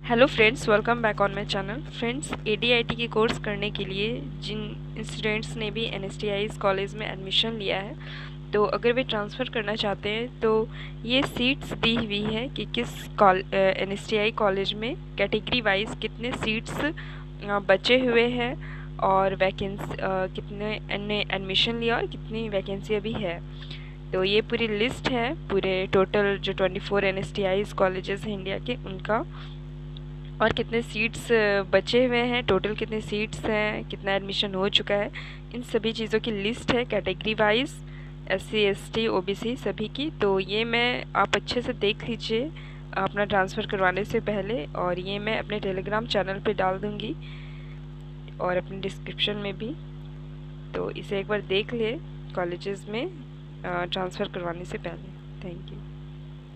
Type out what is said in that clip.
Hello friends, welcome back on my channel. Friends, ADIT की course करने के लिए जिन स्टूडेंट्स ने भी एनएसटीआई कॉलेज में एडमिशन लिया है, तो अगर वे ट्रांसफ़र करना चाहते हैं तो ये सीट्स दी हुई है कि किस एनएसटीआई कॉलेज में कैटेगरी वाइज कितने सीट्स बचे हुए हैं और वैकेंसी कितने ने एडमिशन लिया और कितनी वैकेंसी अभी है। तो ये पूरी लिस्ट है, पूरे टोटल जो 24 एनएसटीआई कॉलेजेस हैं इंडिया के, उनका, और कितने सीट्स बचे हुए हैं, टोटल कितने सीट्स हैं, कितना एडमिशन हो चुका है, इन सभी चीज़ों की लिस्ट है category wise, SC ST OBC सभी की। तो ये मैं आप अच्छे से देख लीजिए अपना ट्रांसफ़र करवाने से पहले, और ये मैं अपने टेलीग्राम चैनल पे डाल दूँगी और अपने डिस्क्रिप्शन में भी। तो इसे एक बार देख ले कॉलेजेस में ट्रांसफ़र करवाने से पहले। Thank you.